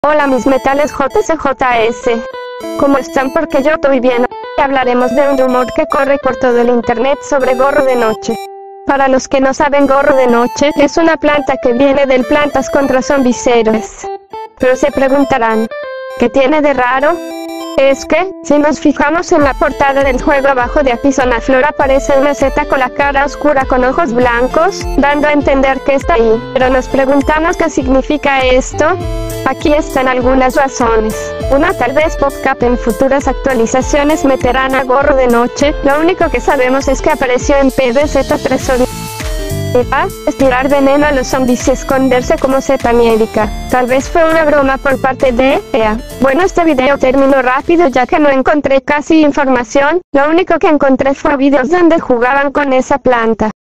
Hola mis metales JCJS. ¿Cómo están? Porque yo estoy bien. Hablaremos de un rumor que corre por todo el internet sobre gorro de noche. Para los que no saben, gorro de noche es una planta que viene del Plantas contra Zombies Héroes. Pero se preguntarán, ¿qué tiene de raro? Es que, si nos fijamos en la portada del juego, abajo de Apizona Flor aparece una seta con la cara oscura con ojos blancos, dando a entender que está ahí. Pero nos preguntamos qué significa esto. Aquí están algunas razones. Una, tal vez PopCap en futuras actualizaciones meterán a gorro de noche. Lo único que sabemos es que apareció en PDZ3. Estirar veneno a los zombies y esconderse como seta médica. Tal vez fue una broma por parte de EA. Bueno, este video terminó rápido ya que no encontré casi información. Lo único que encontré fue videos donde jugaban con esa planta.